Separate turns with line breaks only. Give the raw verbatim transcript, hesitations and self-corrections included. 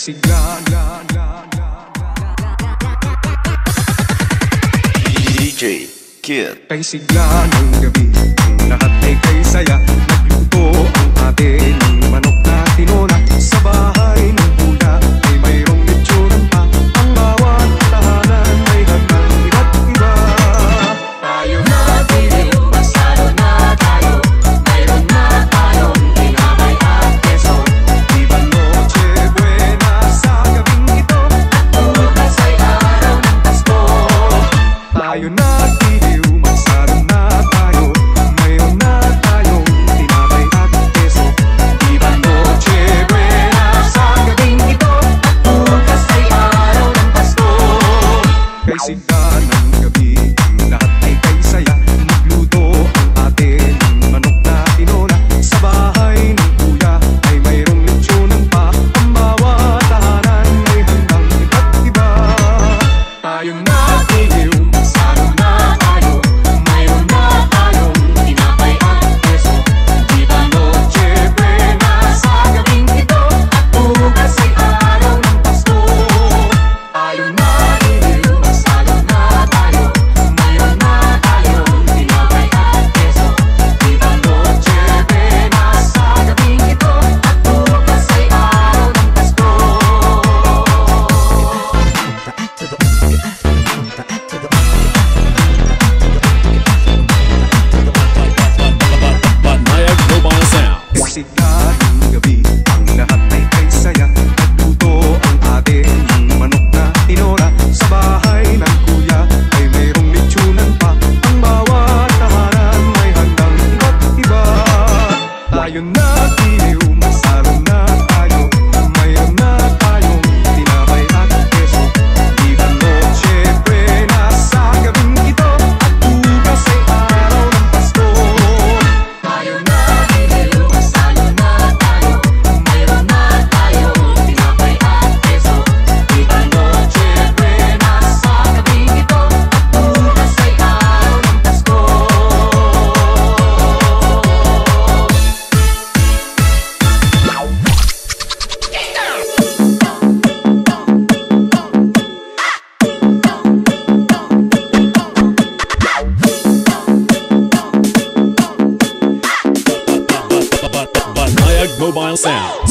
sigla
D J Kid.
Kay sigla ng gabi, ang lahat ay kay saya. Nagluto ang ate ng manok na tinona. Sa bahay ng kuya ay mayroong litsunan pa. Ang bawat tahanan may hagdang iba't iba. Tayo na dito, masalo na tayo. Mayroon na tayong tinapay at keso. Viva Noche Buena sa gabing ito. At bukas ay araw ng Pasko. Tayo na dito, masalo na tayo. Mayroon na tayong tinapay at keso. Viva Noche Buena sa gabing ito. At bukas ay araw ng Pasko. Kay sigla ng gabi, ang lahat ay kay saya. Nagluto ang ate ng manok na tinona. Sa bahay ng kuya ay mayroong litsunan pa. Ang bawat tahanan may handang iba't iba. Tayo na dito, masalo na tayo. Mayroon na tayong tinapay at keso. Viva Noche Buena sa gabing ito. At bukas ay araw ng Pasko. Tayo na dito, masalo na tayo. Mayroon na tayong tinapay at keso. Viva Noche Buena sa gabing ito. At bukas ay araw ng Pasko.
Banayad Mobile Sound.
Sigla ng gabi, ang lahat ay kay saya. Nagluto ang ate ng manok na tinora. Sa bahay ng kuya ay mayroong litsunan pa. Ang bawat tahanan may handang iba't iba. Tayo na dito, masalo na tayo. Mayroon na tayong tinapay at keso. Viva Noche Buena sa gabing ito. At bukas ay araw ng Pasko. Tayo na dito, masalo na tayo. Mayroon na tayong tinapay at keso. Viva Noche Buena sa gabing ito. At bukas ay araw ng Pasko.
Banayad Mobile Sound.